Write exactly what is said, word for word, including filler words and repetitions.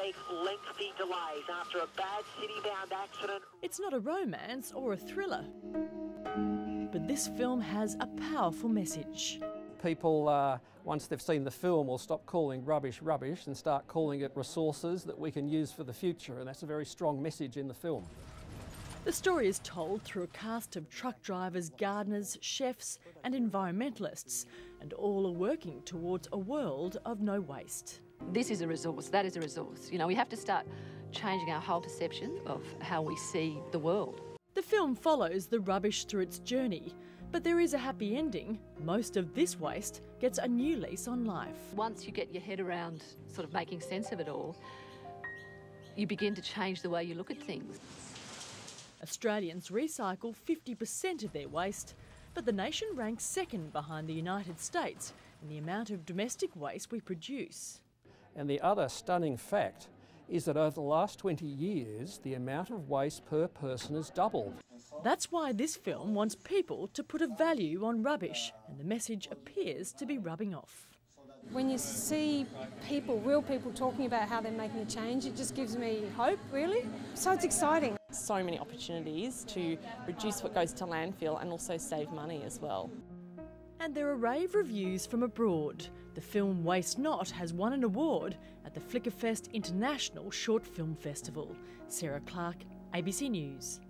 face lengthy delays after a bad city-bound accident. It's not a romance or a thriller, but this film has a powerful message. People, uh, once they've seen the film, will stop calling rubbish rubbish and start calling it resources that we can use for the future, and that's a very strong message in the film. The story is told through a cast of truck drivers, gardeners, chefs and environmentalists, and all are working towards a world of no waste. This is a resource, that is a resource. You know, we have to start changing our whole perception of how we see the world. The film follows the rubbish through its journey, but there is a happy ending. Most of this waste gets a new lease on life. Once you get your head around sort of making sense of it all, you begin to change the way you look at things. Australians recycle fifty percent of their waste, but the nation ranks second behind the United States in the amount of domestic waste we produce. And the other stunning fact is that over the last twenty years, the amount of waste per person has doubled. That's why this film wants people to put a value on rubbish, and the message appears to be rubbing off. When you see people, real people, talking about how they're making a change, it just gives me hope, really. So it's exciting. So many opportunities to reduce what goes to landfill and also save money as well. And there are rave reviews from abroad. The film Waste Not has won an award at the Flickerfest International Short Film Festival. Sarah Clark, A B C News.